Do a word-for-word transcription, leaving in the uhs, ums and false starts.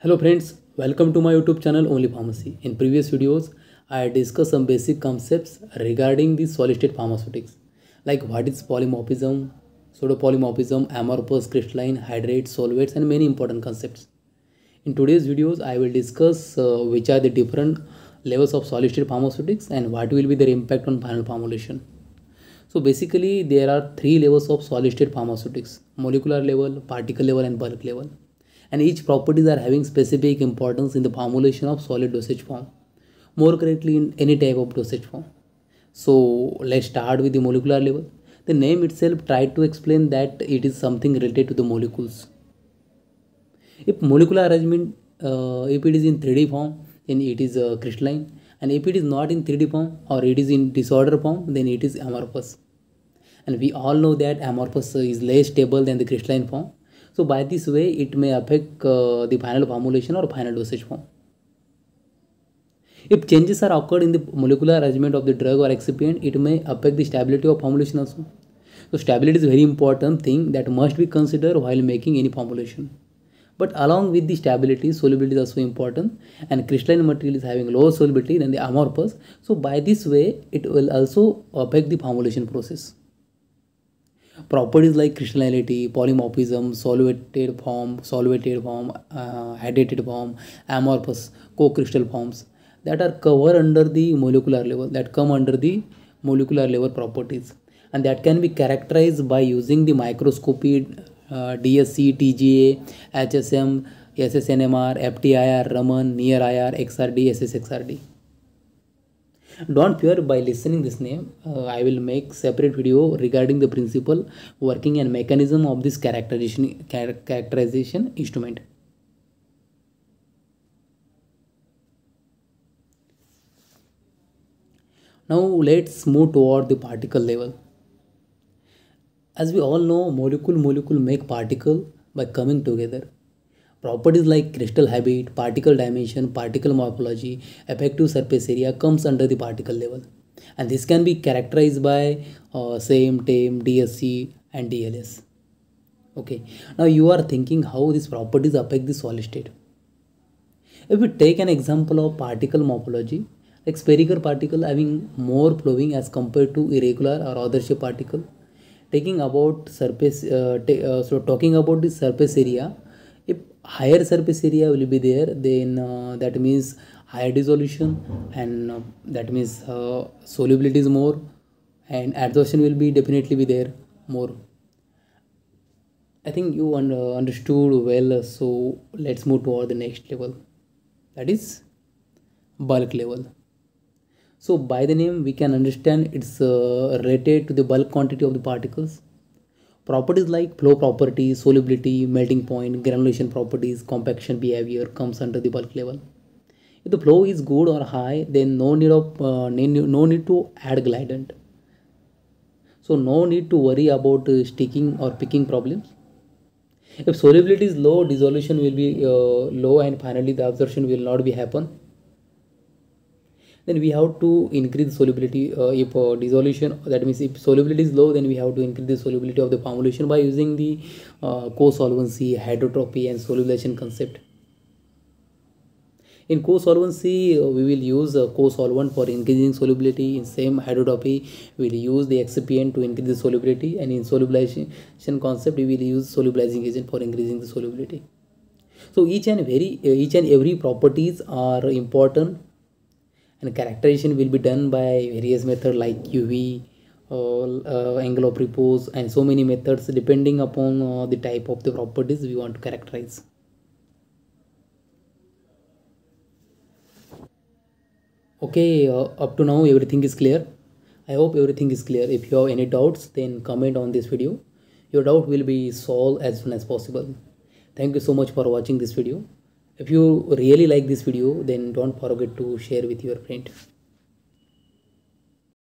Hello friends, welcome to my YouTube channel Only Pharmacy. In previous videos, I discussed some basic concepts regarding the solid state pharmaceutics, like what is polymorphism, pseudopolymorphism, amorphous, crystalline, hydrate, solvates, and many important concepts. In today's videos, I will discuss uh, which are the different levels of solid state pharmaceutics and what will be their impact on final formulation. So basically, there are three levels of solid state pharmaceutics: molecular level, particle level, and bulk level. And each properties are having specific importance in the formulation of solid dosage form, more correctly in any type of dosage form. So let's start with the molecular level. The name itself tried to explain that it is something related to the molecules. If molecular arrangement, uh, if it is in three D form, then it is uh, crystalline, and if it is not in three D form or it is in disorder form, then it is amorphous. And we all know that amorphous is less stable than the crystalline form. So by this way, it may affect uh, the final formulation or final dosage form. If changes are occurred in the molecular arrangement of the drug or excipient, it may affect the stability of formulation also. So stability is a very important thing that must be considered while making any formulation. But along with the stability, solubility is also important, and crystalline material is having lower solubility than the amorphous. So by this way, it will also affect the formulation process. Properties like crystallinity, polymorphism, solvated form, solvated form, uh, hydrated form, amorphous, co-crystal forms that are covered under the molecular level, that come under the molecular level properties, and that can be characterized by using the microscopy, uh, D S C, T G A, H S M, S S N M R, F T I R, Raman, near I R, X R D, S S X R D. Don't fear by listening this name. uh, I will make separate video regarding the principle, working, and mechanism of this characterization char characterization instrument. Now let's move toward the particle level. As we all know, molecule molecule make particle by coming together. Properties like crystal habit, particle dimension, particle morphology, effective surface area comes under the particle level. And this can be characterized by uh, SAME, TAME, D S C, and D L S. Okay, now you are thinking how these properties affect the solid state. If we take an example of particle morphology, like spherical particle having more flowing as compared to irregular or other shape particle. Taking about surface, uh, uh, so talking about the surface area, if higher surface area will be there, then uh, that means higher dissolution, and uh, that means uh, solubility is more, and adsorption will be definitely be there more. I think you un uh, understood well, so let's move toward the next level, that is bulk level. So by the name we can understand it's uh, related to the bulk quantity of the particles. Properties like flow property, solubility, melting point, granulation properties, compaction behavior comes under the bulk level. If the flow is good or high, then no need of uh, no need to add glidant. So no need to worry about uh, sticking or picking problems. If solubility is low, dissolution will be uh, low, and finally the absorption will not be happen. Then we have to increase the solubility. Uh, if uh, dissolution, that means if solubility is low, then we have to increase the solubility of the formulation by using the uh, co-solvency, hydrotropy, and solubilization concept. In co-solvency, uh, we will use a co-solvent for increasing solubility. In same hydrotropy, we will use the excipient to increase the solubility, and in solubilization concept, we will use solubilizing agent for increasing the solubility. So each and very uh, each and every properties are important, and characterization will be done by various methods like U V, uh, uh, angle of repose, and so many methods depending upon uh, the type of the properties we want to characterize. Okay, uh, up to now everything is clear. I hope everything is clear. If you have any doubts, then comment on this video. Your doubt will be solved as soon as possible. Thank you so much for watching this video. If you really like this video, then don't forget to share with your friend.